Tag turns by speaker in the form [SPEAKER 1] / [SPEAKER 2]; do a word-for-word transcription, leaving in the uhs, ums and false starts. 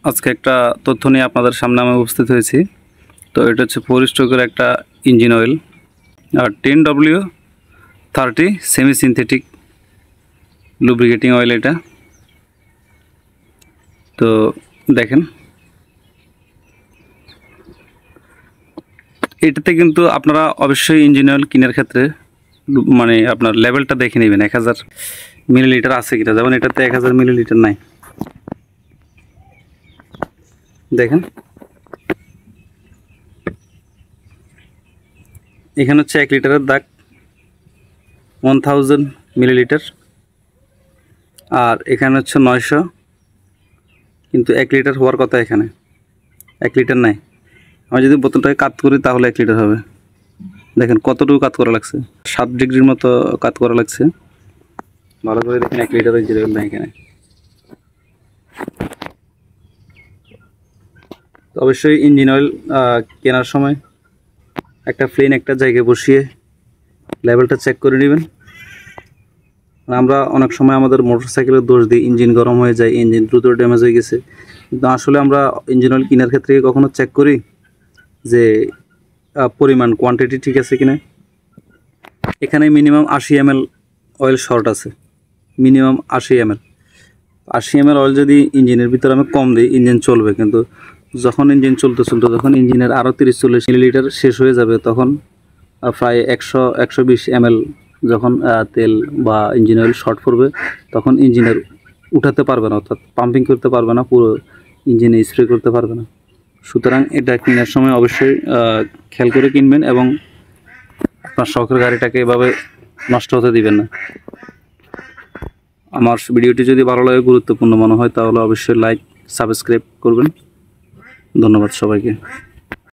[SPEAKER 1] আজকে একটা তথ্য নিয়ে আপনাদের সামনে আমি উপস্থিত হয়েছি। তো এটা হচ্ছে ফোর স্ট্রোকের একটা ইঞ্জিন অয়েল আর ten W thirty semi synthetic lubricating oil. এটা তো দেখেন, এটাতে কিন্তু আপনারা অবশ্যই ইঞ্জিন অয়েল কেনার ক্ষেত্রে মানে আপনার লেভেলটা দেখে নেবেন, এক হাজার মিলিলিটার আছে কিনা। যেমন এটাতে এক হাজার মিলিলিটার নাই। দেখেন এখানে হচ্ছে এক লিটারের দাগ ওয়ান থাউজেন্ড মিলিলিটার, আর এখানে হচ্ছে নয়শো, কিন্তু এক লিটার হওয়ার কথা, এখানে এক লিটার নাই। আমি যদি বোতলটাকে কাত করি তাহলে এক লিটার হবে। দেখেন কতটুকু কাত করা লাগছে, সাত ডিগ্রির মতো কাত করা লাগছে। ভালো করে দেখেন এক লিটার ইঞ্জিন অয়েল নাই এখানে। তো অবশ্যই ইঞ্জিন অয়েল কেনার সময় একটা প্লেন একটা জায়গায় বসিয়ে লেভেলটা চেক করে নেবেন। আমরা অনেক সময় আমাদের মোটরসাইকেলের দোষ দিই, ইঞ্জিন গরম হয়ে যায়, ইঞ্জিন দ্রুত ড্যামেজ হয়ে গেছে, কিন্তু আসলে আমরা ইঞ্জিন অয়েল কেনার ক্ষেত্রে কখনো চেক করি যে পরিমাণ কোয়ান্টিটি ঠিক আছে কিনা। এখানে মিনিমাম আশি এম এল অয়েল শর্ট আছে, মিনিমাম আশি এম এল আশি এম এল অয়েল যদি ইঞ্জিনের ভিতরে আমি কম দিই ইঞ্জিন চলবে, কিন্তু যখন ইঞ্জিন চলতে চলতে যখন ইঞ্জিনের আরও তিরিশ চল্লিশ মিলিলিটার শেষ হয়ে যাবে, তখন প্রায় একশো একশো বিশ এম এল যখন তেল বা ইঞ্জিন অয়েল শর্ট পড়বে, তখন ইঞ্জিনের উঠাতে পারবে না, অর্থাৎ পাম্পিং করতে পারবে না, পুরো ইঞ্জিনে স্প্রে করতে পারবে না। সুতরাং এটা কেনার সময় অবশ্যই খেয়াল করে কিনবেন এবং আপনার শখের গাড়িটাকে এভাবে নষ্ট হতে দিবেন না। আমার ভিডিওটি যদি ভালো লাগে, গুরুত্বপূর্ণ মনে হয়, তাহলে অবশ্যই লাইক সাবস্ক্রাইব করবেন। ধন্যবাদ সবাইকে।